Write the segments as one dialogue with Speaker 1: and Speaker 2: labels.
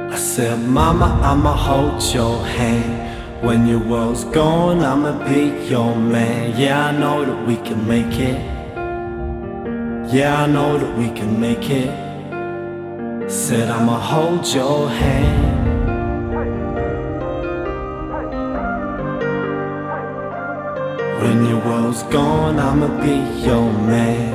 Speaker 1: I said, mama, I'ma hold your hand. When your world's gone, I'ma be your man. Yeah, I know that we can make it. Yeah, I know that we can make it. Said I'ma hold your hand. When your world's gone, I'ma be your man.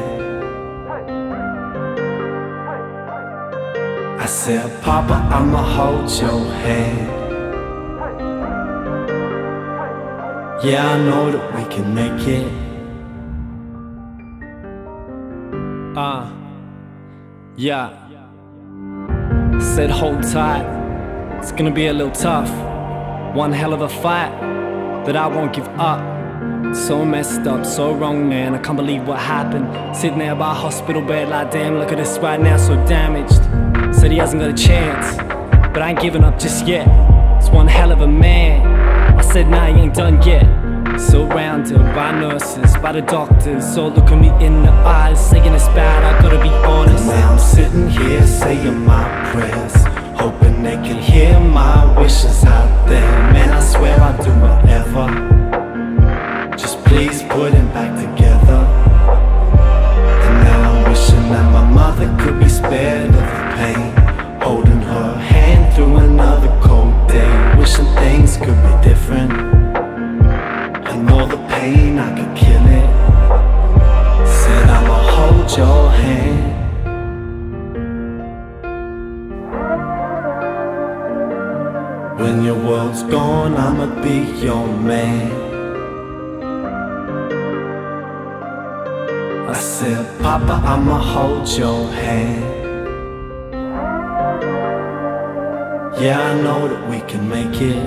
Speaker 1: I said, Papa, I'ma hold your hand. Yeah, I know that we can make it. Yeah. Said hold tight, it's gonna be a little tough. One hell of a fight that I won't give up. So messed up, so wrong, man, I can't believe what happened. Sitting there by a hospital bed like, damn, look at this right now, so damaged. Said he hasn't got a chance, but I ain't giving up just yet. It's one hell of a man. I said, nah, he ain't done yet. Surrounded by nurses, by the doctors, all looking me in the eyes, saying it's bad, I gotta be honest. Now I'm sitting here saying my prayers, hoping they can hear my wishes out there. Man, I swear I'd do whatever, just please put him back together. And now I'm wishing that my mother could be spared of the pain, holding her hand through another cold day, wishing things could be different. And all the pain, I could kill it. Said I'ma hold your hand. When your world's gone, I'ma be your man. I said, Papa, I'ma hold your hand. Yeah, I know that we can make it.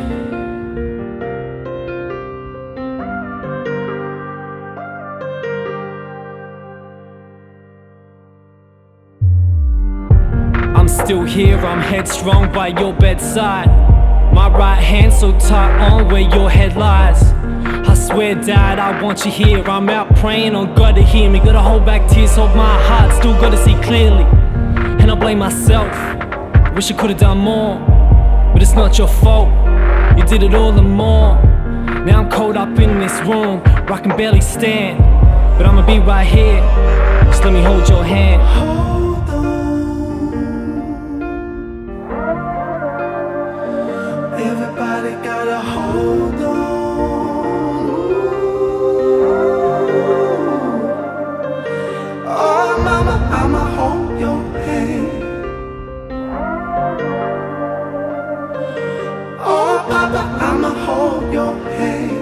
Speaker 1: I'm still here, I'm headstrong by your bedside. My right hand so tight on where your head lies. I swear, Dad, I want you here. I'm out praying on God to hear me. Gotta hold back tears, hold my heart, still gotta see clearly. And I blame myself, wish I could've done more. But it's not your fault, you did it all and more. Now I'm caught up in this room, where I can barely stand. But I'ma be right here, just let me hold your hand. Everybody gotta hold on. Oh, mama, I'ma hold your hand. Oh, papa, I'ma hold your hand.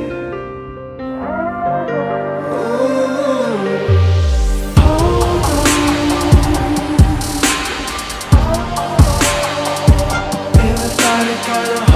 Speaker 1: Hold on. Everybody gotta hold on.